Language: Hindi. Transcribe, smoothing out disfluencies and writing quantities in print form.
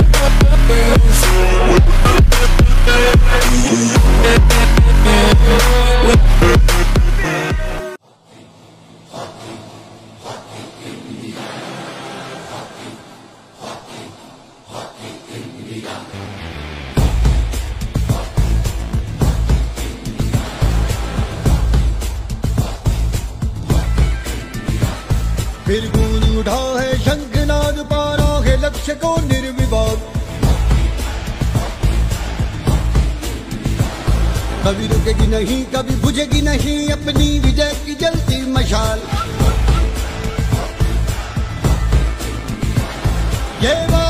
फिर गूंज उठा है शंखनाद, पारा है लक्ष्य को निर्विवाद। कभी रुकेगी नहीं, कभी बुझेगी नहीं अपनी विजय की जलती मशाल। ये